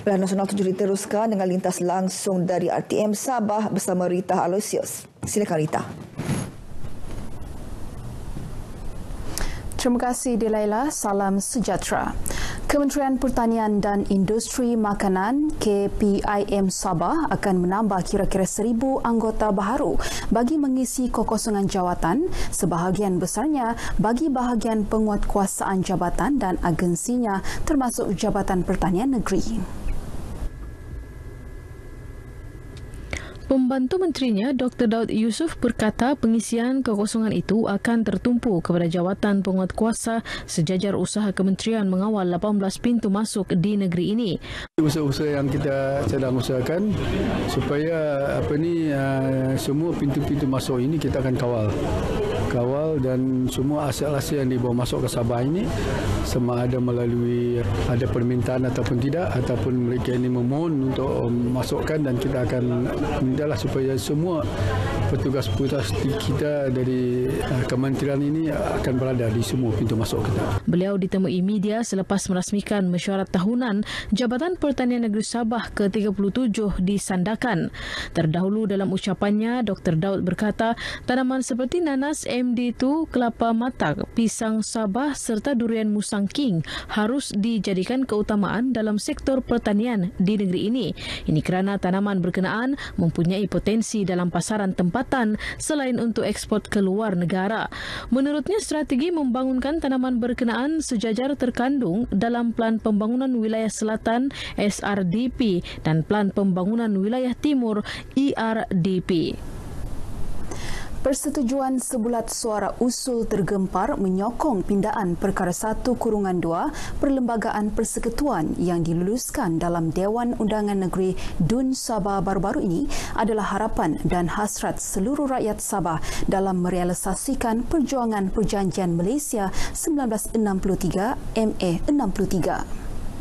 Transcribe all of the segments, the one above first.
Pilihan Nasional 7 diteruskan dengan lintas langsung dari RTM Sabah bersama Rita Aloysius. Silakan Rita. Terima kasih Delaila, salam sejahtera. Kementerian Pertanian dan Industri Makanan KPIM Sabah akan menambah kira-kira 1,000 anggota baharu bagi mengisi kekosongan jawatan, sebahagian besarnya bagi bahagian penguatkuasaan jabatan dan agensinya termasuk Jabatan Pertanian Negeri. Pembantu Menterinya Dr. Daud Yusof berkata pengisian kekosongan itu akan tertumpu kepada jawatan penguatkuasa sejajar usaha kementerian mengawal 18 pintu masuk di negeri ini. Usaha-usaha yang kita sedang usahakan supaya semua pintu-pintu masuk ini kita akan kawal dan semua aset-aset yang dibawa masuk ke Sabah ini sama ada melalui ada permintaan ataupun tidak ataupun mereka ini memohon untuk masukkan dan kita akan mintalah supaya semua petugas-petugas kita dari kementerian ini akan berada di semua pintu masuk kita. Beliau ditemui media selepas merasmikan mesyuarat tahunan Jabatan Pertanian Negeri Sabah ke-37 di Sandakan. Terdahulu dalam ucapannya, Dr. Daud berkata tanaman seperti nanas MD2, kelapa matak, pisang Sabah serta durian Musang King harus dijadikan keutamaan dalam sektor pertanian di negeri ini. Ini kerana tanaman berkenaan mempunyai potensi dalam pasaran tempatan selain untuk ekspor ke luar negara. Menurutnya, strategi membangunkan tanaman berkenaan sejajar terkandung dalam Plan Pembangunan Wilayah Selatan SRDP dan Plan Pembangunan Wilayah Timur ERDP. Persetujuan sebulat suara usul tergempar menyokong pindaan Perkara 1/2 Perlembagaan Persekutuan yang diluluskan dalam Dewan Undangan Negeri DUN Sabah baru-baru ini adalah harapan dan hasrat seluruh rakyat Sabah dalam merealisasikan perjuangan Perjanjian Malaysia 1963 MA 63.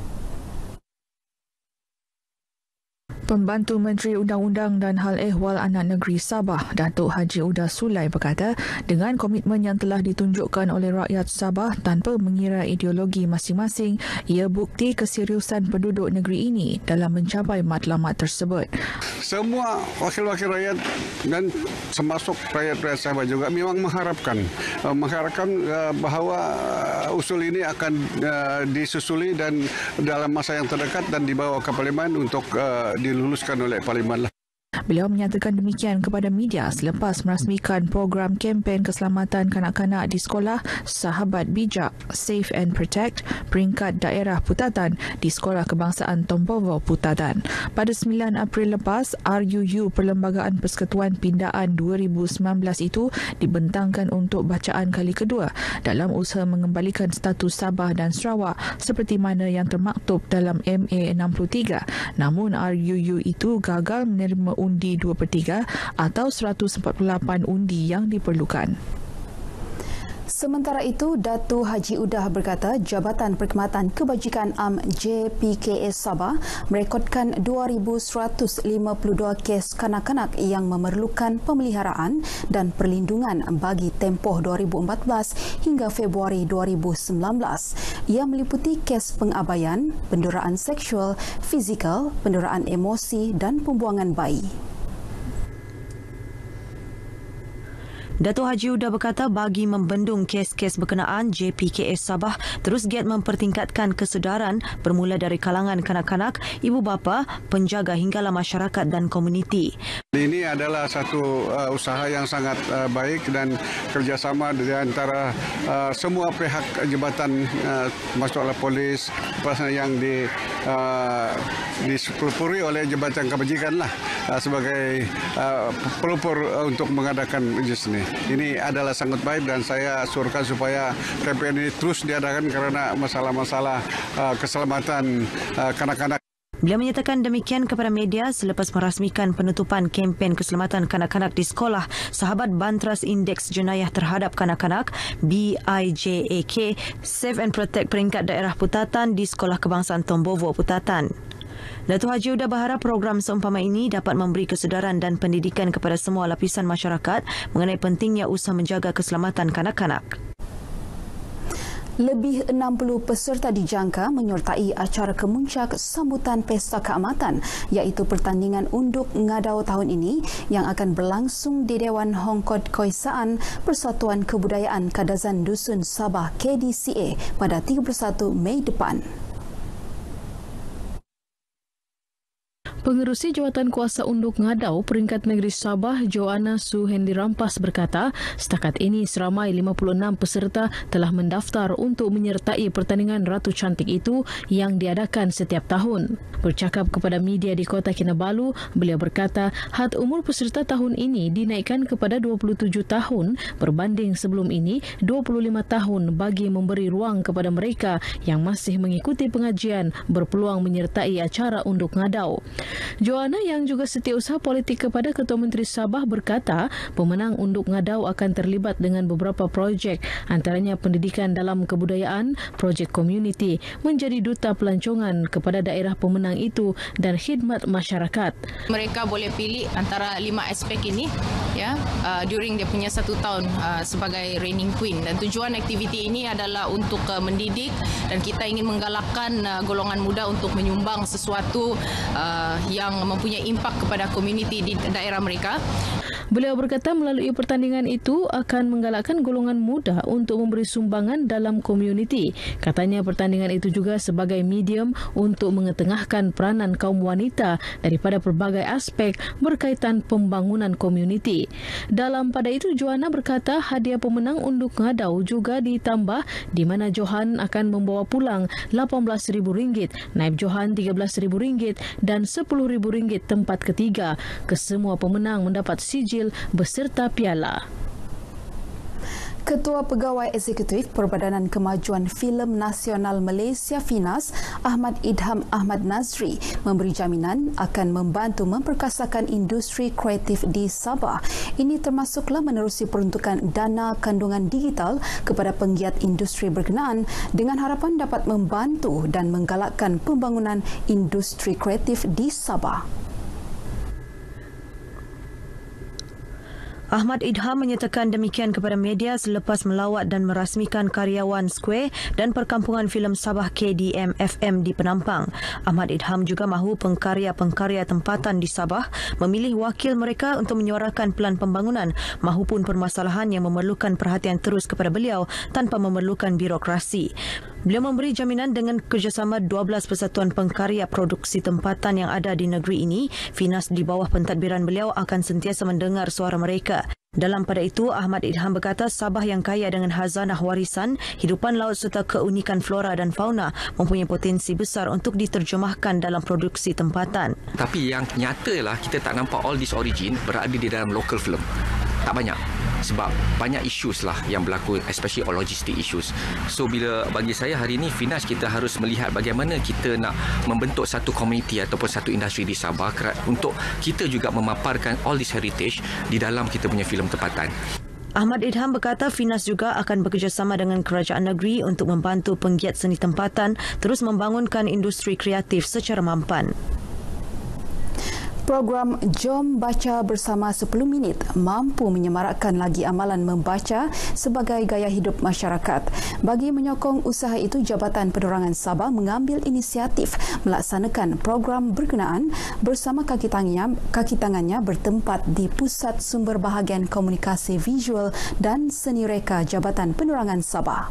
Pembantu Menteri Undang-Undang dan Hal Ehwal Anak Negeri Sabah, Datuk Haji Uda Sulai berkata, dengan komitmen yang telah ditunjukkan oleh rakyat Sabah tanpa mengira ideologi masing-masing, ia bukti keseriusan penduduk negeri ini dalam mencapai matlamat tersebut. Semua wakil-wakil rakyat dan termasuk rakyat-rakyat Sabah juga memang mengharapkan bahawa usul ini akan disusuli dan dalam masa yang terdekat dan dibawa ke Parlimen untuk diluluskan oleh Parlimen. Beliau menyatakan demikian kepada media selepas merasmikan program kempen keselamatan kanak-kanak di sekolah Sahabat Bijak Safe and Protect peringkat daerah Putatan di Sekolah Kebangsaan Tompovo Putatan. Pada 9 April lepas, RUU Perlembagaan Persekutuan Pindaan 2019 itu dibentangkan untuk bacaan kali kedua dalam usaha mengembalikan status Sabah dan Sarawak seperti mana yang termaktub dalam MA 63. Namun RUU itu gagal menerima undi 2/3 atau 148 undi yang diperlukan. Sementara itu, Datuk Haji Udah berkata Jabatan Perkhidmatan Kebajikan Am JPKS Sabah merekodkan 2,152 kes kanak-kanak yang memerlukan pemeliharaan dan perlindungan bagi tempoh 2014 hingga Februari 2019. Ia meliputi kes pengabaian, penderaan seksual, fizikal, penderaan emosi dan pembuangan bayi. Datuk Haji Uda berkata bagi membendung kes-kes berkenaan, JPKS Sabah terus giat mempertingkatkan kesedaran bermula dari kalangan kanak-kanak, ibu bapa, penjaga hinggalah masyarakat dan komuniti. Ini adalah satu usaha yang sangat baik dan kerjasama di antara semua pihak jabatan, masuklah polis yang dipelopori oleh Jabatan Kebajikan lah sebagai pelopor untuk mengadakan ujian ini. Ini adalah sangat baik dan saya suruhkan supaya kempen ini terus diadakan karena masalah-masalah keselamatan kanak-kanak. Beliau menyatakan demikian kepada media selepas merasmikan penutupan kempen keselamatan kanak-kanak di sekolah Sahabat Bantras Indeks Jenayah Terhadap Kanak-kanak BIJAK Save and Protect peringkat daerah Putatan di Sekolah Kebangsaan Tombovo Putatan. Datuk Haji Uda berharap program seumpama ini dapat memberi kesedaran dan pendidikan kepada semua lapisan masyarakat mengenai pentingnya usaha menjaga keselamatan kanak-kanak. Lebih 60 peserta dijangka menyertai acara kemuncak sambutan Pesta Keamatan iaitu pertandingan unduk ngadau tahun ini yang akan berlangsung di Dewan Hongkod Koisaan Persatuan Kebudayaan Kadazan Dusun Sabah KDCA pada 31 Mei depan. Pengerusi Jawatan Kuasa Unduk Ngadau Peringkat Negeri Sabah, Joanna Su Hendi Rampas berkata, setakat ini seramai 56 peserta telah mendaftar untuk menyertai pertandingan Ratu Cantik itu yang diadakan setiap tahun. Bercakap kepada media di Kota Kinabalu, beliau berkata, had umur peserta tahun ini dinaikkan kepada 27 tahun berbanding sebelum ini 25 tahun bagi memberi ruang kepada mereka yang masih mengikuti pengajian berpeluang menyertai acara Unduk Ngadau. Joanna yang juga setiausaha politik kepada Ketua Menteri Sabah berkata, pemenang Unduk Ngadau akan terlibat dengan beberapa projek, antaranya pendidikan dalam kebudayaan, projek komuniti, menjadi duta pelancongan kepada daerah pemenang itu dan khidmat masyarakat. Mereka boleh pilih antara 5 aspek ini during dia punya 1 tahun sebagai reigning queen, dan tujuan aktiviti ini adalah untuk mendidik dan kita ingin menggalakkan golongan muda untuk menyumbang sesuatu yang mempunyai impak kepada komuniti di daerah mereka. Beliau berkata melalui pertandingan itu akan menggalakkan golongan muda untuk memberi sumbangan dalam komuniti. Katanya pertandingan itu juga sebagai medium untuk mengetengahkan peranan kaum wanita daripada pelbagai aspek berkaitan pembangunan komuniti. Dalam pada itu, Joanna berkata hadiah pemenang Unduk Ngadau juga ditambah di mana Johan akan membawa pulang RM18,000, Naib Johan RM13,000 dan RM10,000 tempat ketiga. Kesemua pemenang mendapat sijil beserta piala. Ketua Pegawai Eksekutif Perbadanan Kemajuan Filem Nasional Malaysia FINAS, Ahmad Idham Ahmad Nazri, memberi jaminan akan membantu memperkasakan industri kreatif di Sabah. Ini termasuklah menerusi peruntukan dana kandungan digital kepada penggiat industri berkenaan dengan harapan dapat membantu dan menggalakkan pembangunan industri kreatif di Sabah. Ahmad Idham menyatakan demikian kepada media selepas melawat dan merasmikan karyawan Square dan Perkampungan Filem Sabah KDM FM di Penampang. Ahmad Idham juga mahu pengkarya-pengkarya tempatan di Sabah memilih wakil mereka untuk menyuarakan pelan pembangunan mahupun permasalahan yang memerlukan perhatian terus kepada beliau tanpa memerlukan birokrasi. Beliau memberi jaminan dengan kerjasama 12 persatuan pengkarya produksi tempatan yang ada di negeri ini, FINAS di bawah pentadbiran beliau akan sentiasa mendengar suara mereka. Dalam pada itu, Ahmad Idham berkata Sabah yang kaya dengan khazanah warisan, hidupan laut serta keunikan flora dan fauna mempunyai potensi besar untuk diterjemahkan dalam produksi tempatan. Tapi yang nyata lah kita tak nampak all this origin berada di dalam local film. Tak banyak. Sebab banyak issues lah yang berlaku, especially all logistic issues. So bila bagi saya hari ini FINAS kita harus melihat bagaimana kita nak membentuk satu komuniti ataupun satu industri di Sabah untuk kita juga memaparkan all this heritage di dalam kita punya filem tempatan. Ahmad Idham berkata FINAS juga akan bekerjasama dengan kerajaan negeri untuk membantu penggiat seni tempatan terus membangunkan industri kreatif secara mampan. Program Jom Baca Bersama 10 Minit mampu menyemarakkan lagi amalan membaca sebagai gaya hidup masyarakat. Bagi menyokong usaha itu, Jabatan Penerangan Sabah mengambil inisiatif melaksanakan program berkenaan bersama kaki tangannya bertempat di Pusat Sumber Bahagian Komunikasi Visual dan Seni Reka Jabatan Penerangan Sabah.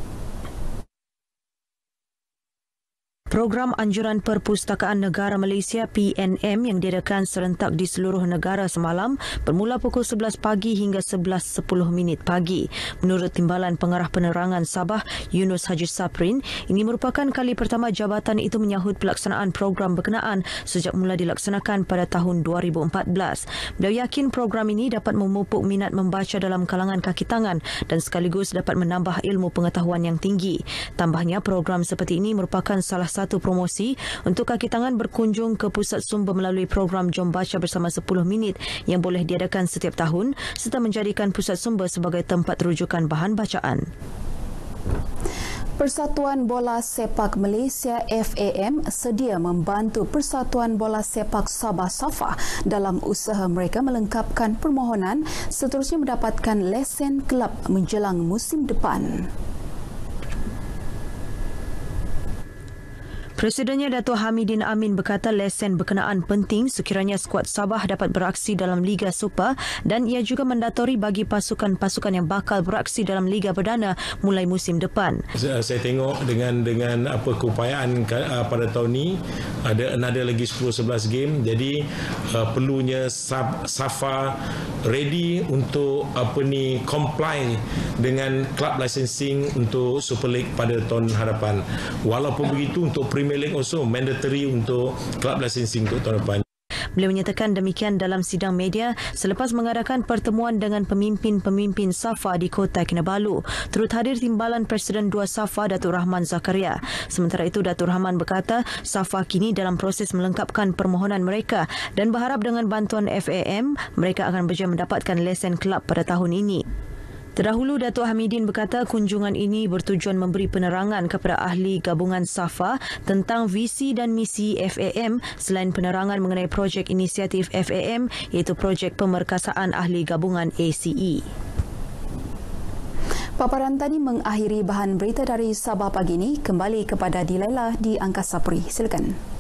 Program Anjuran Perpustakaan Negara Malaysia PNM yang diadakan serentak di seluruh negara semalam bermula pukul 11 pagi hingga 11.10 pagi. Menurut Timbalan Pengarah Penerangan Sabah, Yunus Haji Saprin, ini merupakan kali pertama jabatan itu menyahut pelaksanaan program berkenaan sejak mula dilaksanakan pada tahun 2014. Beliau yakin program ini dapat memupuk minat membaca dalam kalangan kaki tangan dan sekaligus dapat menambah ilmu pengetahuan yang tinggi. Tambahnya, program seperti ini merupakan salah satu promosi untuk kaki tangan berkunjung ke pusat sumber melalui program Jom Baca Bersama 10 Minit yang boleh diadakan setiap tahun serta menjadikan pusat sumber sebagai tempat rujukan bahan bacaan. Persatuan Bola Sepak Malaysia FAM sedia membantu Persatuan Bola Sepak Sabah SAFA dalam usaha mereka melengkapkan permohonan seterusnya mendapatkan lesen kelab menjelang musim depan. Presidennya Dato' Hamidin Amin berkata lesen berkenaan penting sekiranya skuad Sabah dapat beraksi dalam Liga Super dan ia juga mandatori bagi pasukan-pasukan yang bakal beraksi dalam Liga Perdana mulai musim depan. Saya tengok dengan apa keupayaan pada tahun ni ada lagi 10-11 game, jadi perlunya Safa ready untuk comply dengan club licensing untuk Super League pada tahun hadapan. Walaupun begitu untuk Premier League also mandatory untuk club licensing untuk tahun depan. Beliau menyatakan demikian dalam sidang media selepas mengadakan pertemuan dengan pemimpin-pemimpin Safa di Kota Kinabalu. Turut hadir timbalan Presiden 2 Safa Datuk Rahman Zakaria. Sementara itu Datuk Rahman berkata Safa kini dalam proses melengkapkan permohonan mereka dan berharap dengan bantuan FAM mereka akan berjaya mendapatkan lesen kelab pada tahun ini. Terdahulu, Datuk Hamidin berkata kunjungan ini bertujuan memberi penerangan kepada ahli gabungan Safa tentang visi dan misi FAM selain penerangan mengenai projek inisiatif FAM iaitu projek pemerkasaan ahli gabungan ACE. Paparan tadi mengakhiri bahan berita dari Sabah pagi ini. Kembali kepada Dilaila di Angkasa Puri. Silakan.